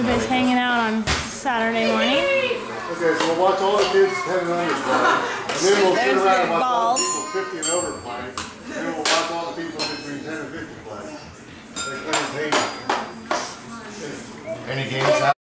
everybody's hanging out on Saturday morning. Okay, so we'll watch all the kids 10 and under play. And then we'll sit around and watch all the people 50 and over play. And then we'll watch all the people between 10 and 50 play. Like entertainment. Any games out?